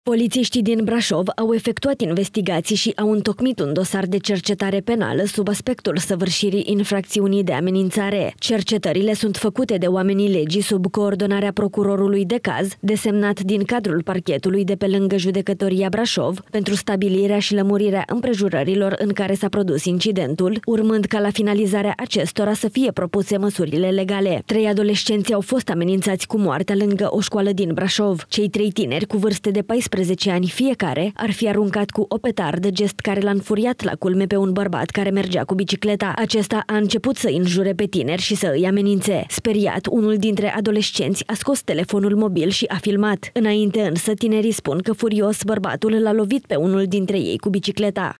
Polițiștii din Brașov au efectuat investigații și au întocmit un dosar de cercetare penală sub aspectul săvârșirii infracțiunii de amenințare. Cercetările sunt făcute de oamenii legii sub coordonarea procurorului de caz, desemnat din cadrul parchetului de pe lângă Judecătoria Brașov, pentru stabilirea și lămurirea împrejurărilor în care s-a produs incidentul, urmând ca la finalizarea acestora să fie propuse măsurile legale. 3 adolescenți au fost amenințați cu moartea lângă o școală din Brașov. Cei 3 tineri cu vârste de 14 ani fiecare ar fi aruncat cu o petardă, gest care l-a înfuriat la culme pe un bărbat care mergea cu bicicleta. Acesta a început să înjure pe tineri și să îi amenințe. Speriat, unul dintre adolescenți a scos telefonul mobil și a filmat. Înainte însă, tinerii spun că furios bărbatul l-a lovit pe unul dintre ei cu bicicleta.